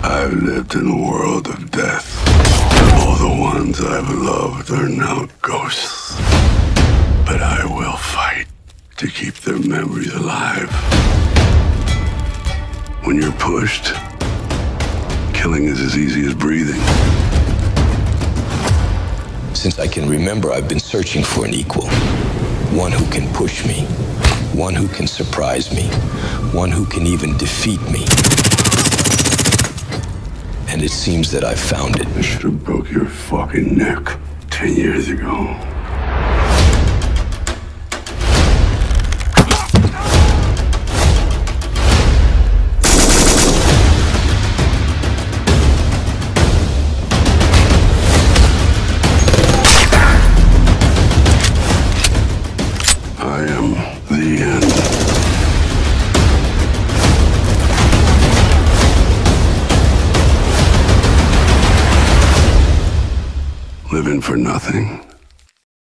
I've lived in a world of death. All the ones I've loved are now ghosts. But I will fight to keep their memories alive. When you're pushed, killing is as easy as breathing. Since I can remember, I've been searching for an equal. One who can push me. One who can surprise me. One who can even defeat me. And it seems that I've found it. I should have broke your fucking neck 10 years ago. I am the end. Living for nothing